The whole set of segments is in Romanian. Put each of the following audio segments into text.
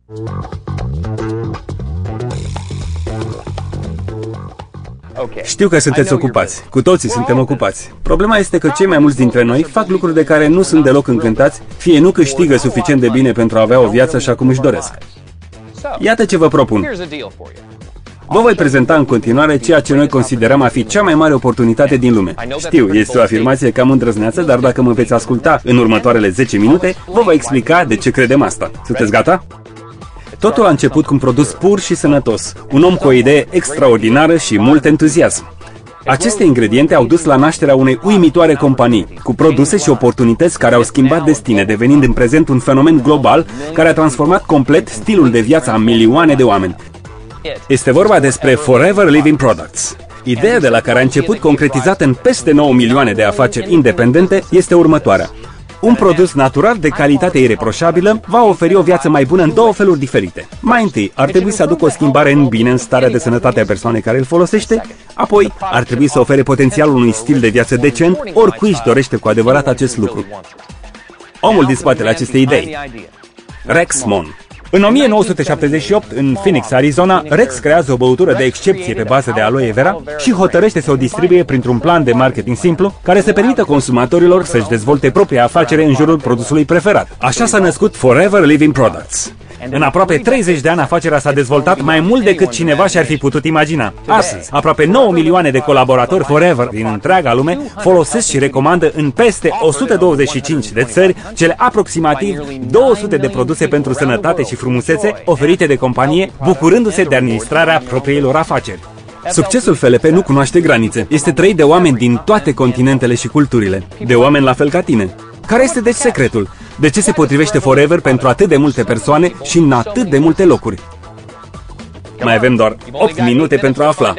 Știu că sunteți ocupați. Cu toții suntem ocupați. Problema este că cei mai mulți dintre noi fac lucruri de care nu sunt deloc încântați, fie nu câștigă suficient de bine pentru a avea o viață așa cum își doresc. Iată ce vă propun. Vă voi prezenta în continuare ceea ce noi considerăm a fi cea mai mare oportunitate din lume. Știu, este o afirmație cam îndrăzneață, dar dacă mă veți asculta în următoarele 10 minute, vă voi explica de ce credem asta. Sunteți gata? Totul a început cu un produs pur și sănătos, un om cu o idee extraordinară și mult entuziasm. Aceste ingrediente au dus la nașterea unei uimitoare companii, cu produse și oportunități care au schimbat destine, devenind în prezent un fenomen global care a transformat complet stilul de viață a milioane de oameni. Este vorba despre Forever Living Products. Ideea de la care a început, concretizată în peste 9 milioane de afaceri independente, este următoarea. Un produs natural de calitate ireproșabilă va oferi o viață mai bună în două feluri diferite. Mai întâi, ar trebui să aducă o schimbare în bine în starea de sănătate a persoanei care îl folosește, apoi ar trebui să ofere potențialul unui stil de viață decent, oricui își dorește cu adevărat acest lucru. Omul din spatele acestei idei, Rex Mon. În 1978, în Phoenix, Arizona, Rex creează o băutură de excepție pe bază de aloe vera și hotărăște să o distribuie printr-un plan de marketing simplu care să permită consumatorilor să-și dezvolte propria afacere în jurul produsului preferat. Așa s-a născut Forever Living Products. În aproape 30 de ani, afacerea s-a dezvoltat mai mult decât cineva și-ar fi putut imagina. Astăzi, aproape 9 milioane de colaboratori Forever din întreaga lume folosesc și recomandă în peste 125 de țări cele aproximativ 200 de produse pentru sănătate și frumusețe oferite de companie, bucurându-se de administrarea propriilor afaceri. Succesul FLP nu cunoaște granițe. Este trăit de oameni din toate continentele și culturile, de oameni la fel ca tine. Care este deci secretul? De ce se potrivește Forever pentru atât de multe persoane și în atât de multe locuri? Mai avem doar 8 minute pentru a afla.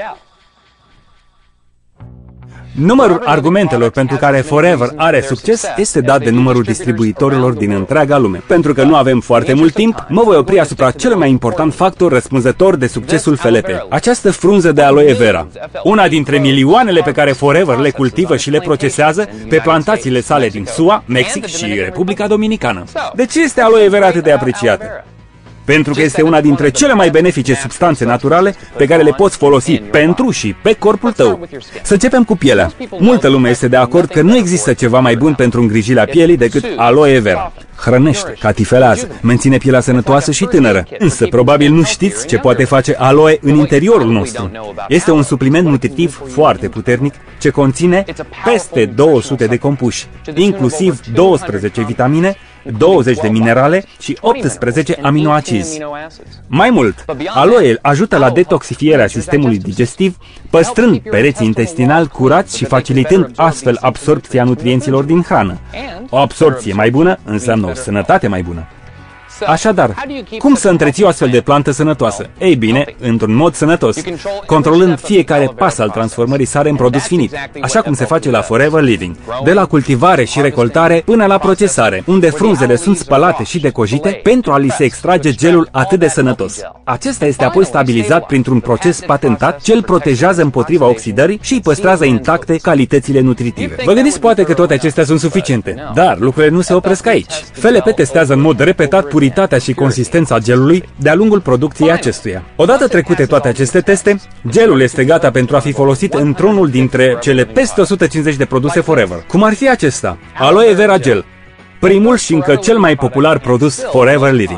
Numărul argumentelor pentru care Forever are succes este dat de numărul distribuitorilor din întreaga lume. Pentru că nu avem foarte mult timp, mă voi opri asupra cel mai important factor răspunzător de succesul FLP. Această frunză de aloe vera. Una dintre milioanele pe care Forever le cultivă și le procesează pe plantațiile sale din SUA, Mexic și Republica Dominicană. De ce este aloe vera atât de apreciată? Pentru că este una dintre cele mai benefice substanțe naturale pe care le poți folosi pentru și pe corpul tău. Să începem cu pielea. Multă lume este de acord că nu există ceva mai bun pentru îngrijirea pielii decât aloe vera. Hrănește, catifelează, menține pielea sănătoasă și tânără. Însă, probabil nu știți ce poate face aloe în interiorul nostru. Este un supliment nutritiv foarte puternic ce conține peste 200 de compuși, inclusiv 12 vitamine, 20 de minerale și 18 aminoacizi. Mai mult, aloe ajută la detoxifierea sistemului digestiv, păstrând pereții intestinali curați și facilitând astfel absorbția nutrienților din hrană. O absorbție mai bună înseamnă o sănătate mai bună. Așadar, cum să întreții o astfel de plantă sănătoasă? Ei bine, într-un mod sănătos, controlând fiecare pas al transformării sale în produs finit, așa cum se face la Forever Living, de la cultivare și recoltare până la procesare, unde frunzele sunt spălate și decojite pentru a li se extrage gelul atât de sănătos. Acesta este apoi stabilizat printr-un proces patentat ce îl protejează împotriva oxidării și îi păstrează intacte calitățile nutritive. Vă gândiți poate că toate acestea sunt suficiente, dar lucrurile nu se opresc aici. FLP testează în mod repetat puritatea și consistența gelului de-a lungul producției acestuia. Odată trecute toate aceste teste, gelul este gata pentru a fi folosit într-unul dintre cele peste 150 de produse Forever. Cum ar fi acesta? Aloe Vera Gel, primul și încă cel mai popular produs Forever Living.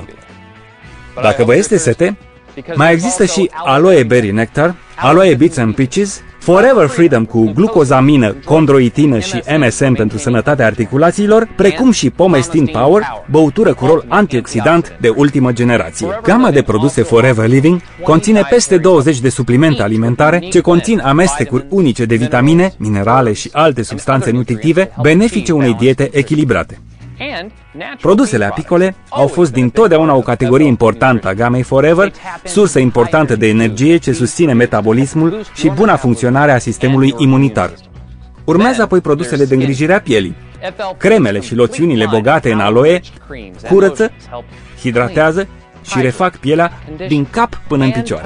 Dacă vă este sete, mai există și Aloe Berry Nectar, Aloe Beets and Peaches, Forever Freedom cu glucozamină, condroitină și MSM pentru sănătatea articulațiilor, precum și Pomestin Power, băutură cu rol antioxidant de ultimă generație. Gama de produse Forever Living conține peste 20 de suplimente alimentare ce conțin amestecuri unice de vitamine, minerale și alte substanțe nutritive benefice unei diete echilibrate. Produsele apicole au fost dintotdeauna o categorie importantă a gamei Forever, sursă importantă de energie ce susține metabolismul și buna funcționare a sistemului imunitar. Urmează apoi produsele de îngrijire a pielii. Cremele și loțiunile bogate în aloe curăță, hidratează și refac pielea din cap până în picioare.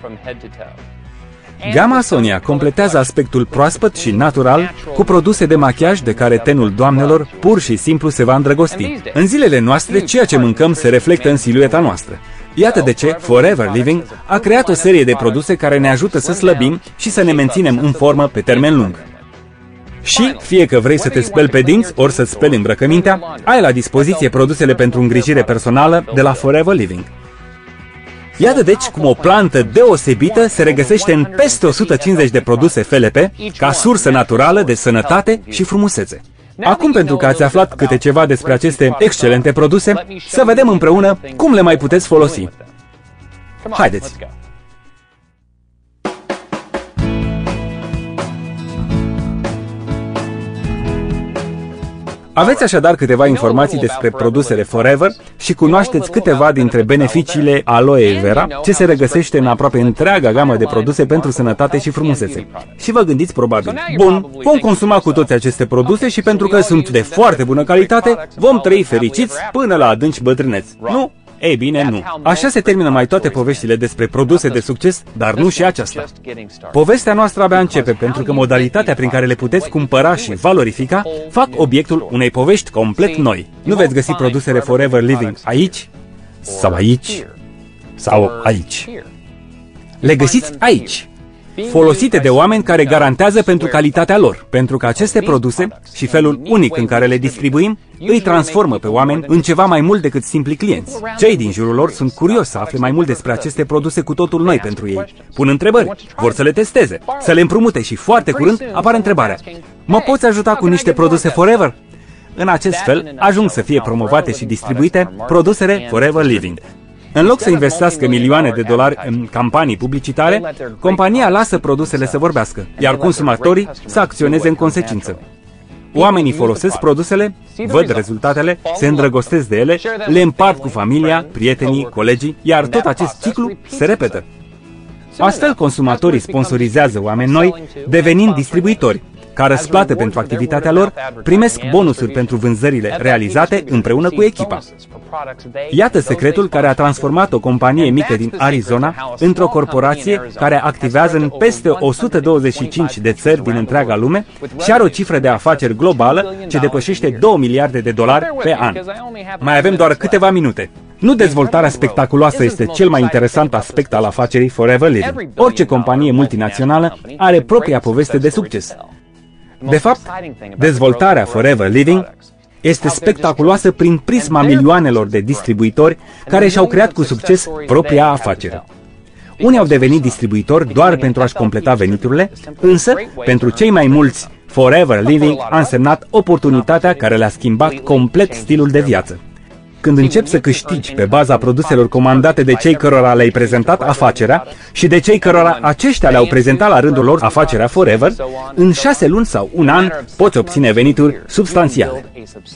Gama Sonia completează aspectul proaspăt și natural cu produse de machiaj de care tenul doamnelor pur și simplu se va îndrăgosti. În zilele noastre, ceea ce mâncăm se reflectă în silueta noastră. Iată de ce Forever Living a creat o serie de produse care ne ajută să slăbim și să ne menținem în formă pe termen lung. Și, fie că vrei să te speli pe dinți, ori să-ți speli îmbrăcămintea, ai la dispoziție produsele pentru îngrijire personală de la Forever Living. Iată deci cum o plantă deosebită se regăsește în peste 150 de produse FLP ca sursă naturală de sănătate și frumusețe. Acum, pentru că ați aflat câte ceva despre aceste excelente produse, să vedem împreună cum le mai puteți folosi. Haideți! Aveți așadar câteva informații despre produsele Forever și cunoașteți câteva dintre beneficiile Aloe Vera, ce se regăsește în aproape întreaga gamă de produse pentru sănătate și frumusețe. Și vă gândiți probabil, bun, vom consuma cu toți aceste produse și pentru că sunt de foarte bună calitate, vom trăi fericiți până la adânci bătrâneți. Nu? Ei bine, nu. Așa se termină mai toate poveștile despre produse de succes, dar nu și aceasta. Povestea noastră abia începe, pentru că modalitatea prin care le puteți cumpăra și valorifica fac obiectul unei povești complet noi. Nu veți găsi produsele Forever Living aici, sau aici, sau aici. Le găsiți aici, folosite de oameni care garantează pentru calitatea lor, pentru că aceste produse și felul unic în care le distribuim îi transformă pe oameni în ceva mai mult decât simpli clienți. Cei din jurul lor sunt curioși să afle mai mult despre aceste produse cu totul noi pentru ei. Pun întrebări, vor să le testeze, să le împrumute și foarte curând apare întrebarea: mă poți ajuta cu niște produse Forever? În acest fel ajung să fie promovate și distribuite produsele Forever Living. În loc să investească milioane de dolari în campanii publicitare, compania lasă produsele să vorbească, iar consumatorii să acționeze în consecință. Oamenii folosesc produsele, văd rezultatele, se îndrăgostesc de ele, le împart cu familia, prietenii, colegii, iar tot acest ciclu se repetă. Astfel, consumatorii sponsorizează oameni noi, devenind distribuitori. Ca răsplată pentru activitatea lor, primesc bonusuri pentru vânzările realizate împreună cu echipa. Iată secretul care a transformat o companie mică din Arizona într-o corporație care activează în peste 125 de țări din întreaga lume și are o cifră de afaceri globală ce depășește 2 miliarde de dolari pe an. Mai avem doar câteva minute. Nu dezvoltarea spectaculoasă este cel mai interesant aspect al afacerii Forever Living. Orice companie multinațională are propria poveste de succes. De fapt, dezvoltarea Forever Living este spectaculoasă prin prisma milioanelor de distribuitori care și-au creat cu succes propria afacere. Unii au devenit distribuitori doar pentru a-și completa veniturile, însă, pentru cei mai mulți, Forever Living a însemnat oportunitatea care le-a schimbat complet stilul de viață. Când începi să câștigi pe baza produselor comandate de cei cărora le-ai prezentat afacerea și de cei cărora aceștia le-au prezentat la rândul lor afacerea Forever, în 6 luni sau un an poți obține venituri substanțiale.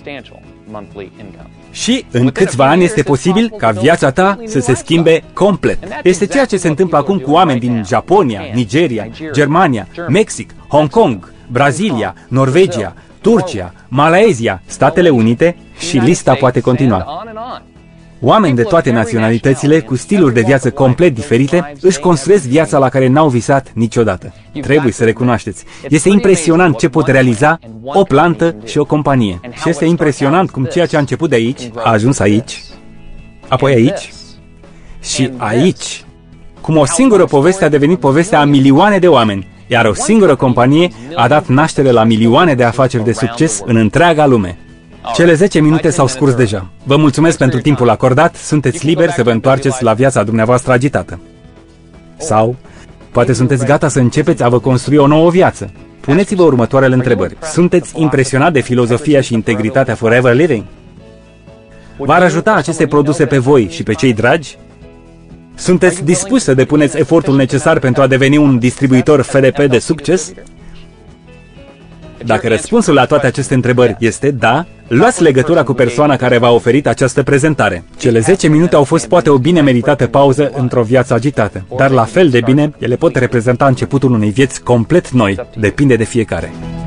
Și în câțiva ani este posibil ca viața ta să se schimbe complet. Este ceea ce se întâmplă acum cu oameni din Japonia, Nigeria, Germania, Mexic, Hong Kong, Brazilia, Norvegia, Turcia, Malaezia, Statele Unite și lista poate continua. Oameni de toate naționalitățile, cu stiluri de viață complet diferite, își construiesc viața la care n-au visat niciodată. Trebuie să recunoașteți. Este impresionant ce pot realiza o plantă și o companie. Și este impresionant cum ceea ce a început de aici a ajuns aici, apoi aici și aici. Cum o singură poveste a devenit povestea a milioane de oameni, iar o singură companie a dat naștere la milioane de afaceri de succes în întreaga lume. Cele 10 minute s-au scurs deja. Vă mulțumesc pentru timpul acordat, sunteți liberi să vă întoarceți la viața dumneavoastră agitată. Sau, poate sunteți gata să începeți a vă construi o nouă viață. Puneți-vă următoarele întrebări. Sunteți impresionat de filozofia și integritatea Forever Living? V-ar ajuta aceste produse pe voi și pe cei dragi? Sunteți dispuși să depuneți efortul necesar pentru a deveni un distribuitor FLP de succes? Dacă răspunsul la toate aceste întrebări este da, luați legătura cu persoana care v-a oferit această prezentare. Cele 10 minute au fost poate o bine meritată pauză într-o viață agitată, dar la fel de bine, ele pot reprezenta începutul unei vieți complet noi, depinde de fiecare.